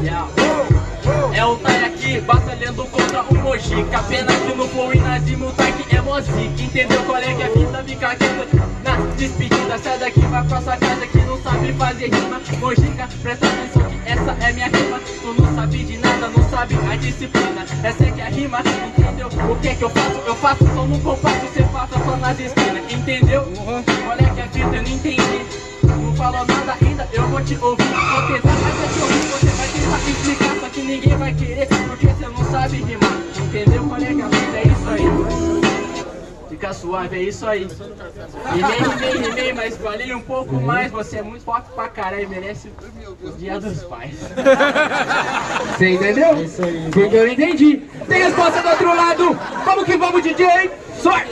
É o Tai aqui, batalhando contra o Mojica. Pena que no flow e na rima o Taik é mozica. Entendeu qual é que a fita? Fica quieta na despedida. Sai daqui, vai pra sua casa que não sabe fazer rima. Mojica, presta atenção que essa é minha rima. Tu não sabe de nada, não sabe a disciplina. Essa é que é a rima, entendeu? O que é que eu faço? Eu faço só no compasso, você passa só nas esquinas. Entendeu? Qual é que é a fita? Eu não entendi. Não falou nada ainda, eu vou te ouvir. Vou tentar até te ouvir, você vai tentar explicar. Só que ninguém vai querer, porque você não sabe rimar. Entendeu qual é que a vida? É isso aí. Fica suave, é isso aí. Rimei, mas falei um pouco mais. Você é muito forte pra caralho e merece o Dia dos Pais. Você entendeu? É isso aí. Porque eu entendi. Tem resposta do outro lado. Vamos que vamos, DJ. Sorte!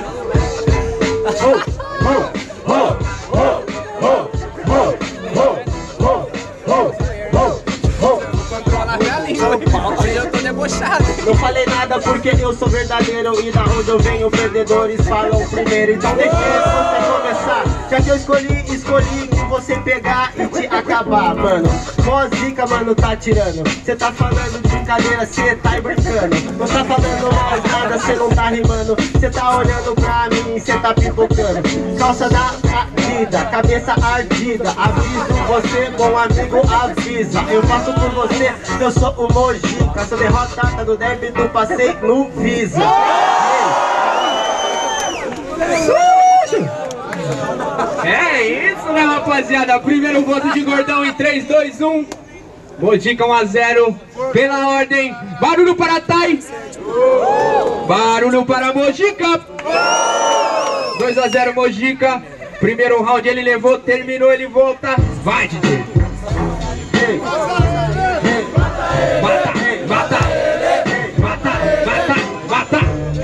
Controla a minha língua. Hoje eu tô debochado. Não falei nada porque eu sou verdadeiro e da onde eu venho perdedores falam primeiro. Então deixa você começar, já que eu escolhi que você pegar e te acabar, mano. Mó zica, mano, tá tirando. Cê tá falando de brincadeira, cê tá brincando. Não tá falando mais nada, cê não tá rimando. Cê tá olhando pra mim, cê tá pipocando. Calça da vida, cabeça ardida. Aviso você, bom amigo, avisa. Eu faço por você, eu sou o Mojica. Sou derrotada do débito, passei no Visa. É isso, né, rapaziada? Primeiro voto de Gordão em 3, 2, 1. Mojica 1 a 0. Pela ordem, barulho para Tai. Barulho para Mojica. 2 a 0 Mojica. Primeiro round ele levou, terminou, ele volta. Vai, DJ. Mata, mata, mata, mata, mata.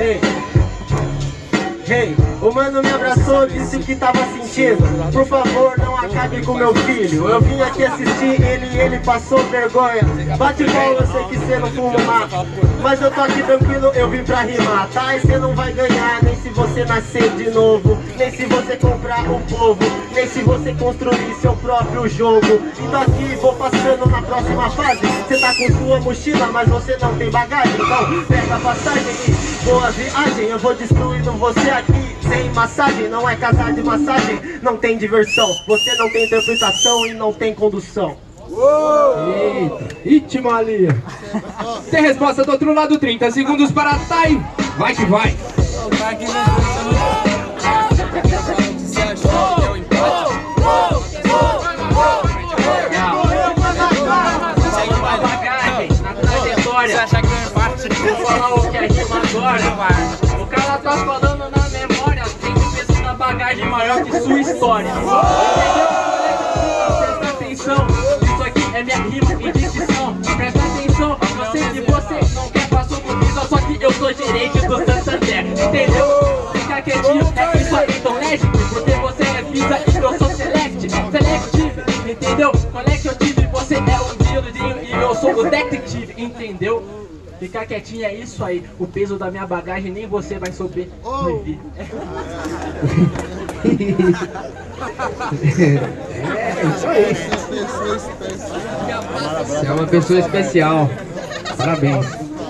Hey, o mano me abraçou, disse o que tava sentindo. Por favor, não acabe com meu filho. Eu vim aqui assistir ele e ele passou vergonha. Bate bola, eu sei que cê não fuma mato, mas eu tô aqui tranquilo, eu vim pra rimar, tá? E cê não vai ganhar, nem se você nascer de novo, nem se você comprar o povo, nem se você construir seu próprio jogo. Então aqui vou passando na próxima fase. Cê tá com sua mochila, mas você não tem bagagem. Então pega a passagem e boa viagem. Eu vou destruindo você aqui sem massagem. Não é casar de massagem, não tem diversão. Você não tem interpretação e não tem condução. Eita, Itimalia. Tem resposta do outro lado, 30 segundos para Tai. Vai que vai. Você acha que eu empate? Vou falar o que é rima agora. O cara tá falando na memória, tem que pensar na bagagem maior que sua história. Entendeu? Presta atenção, isso aqui é minha rima e dicção. Presta atenção, eu sei que você não quer passar por isso, só que eu sou gerente do Santander. Entendeu? Fica quietinho, é isso aí, então leste, porque você é Visa e eu sou Selective. Entendeu? Qual é que eu tive? Você é um Dildinho e eu sou o Detective. Entendeu? Ficar quietinho é isso aí. O peso da minha bagagem nem você vai sobreviver. É isso aí. Você é uma pessoa especial. Parabéns.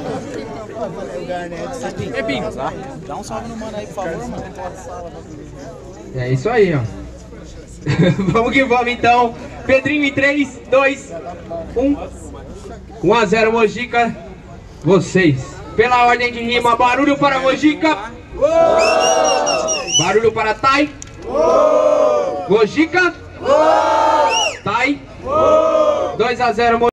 Pinho, dá um salve no mano aí, por favor, mano. É isso aí, ó. Vamos que vamos então. Pedrinho em 3, 2, 1. 1 a 0 Mojica. Vocês. Pela ordem de rima, barulho para Mojica. Barulho para Tai. Mojica. Tai. 2 a 0 Mojica.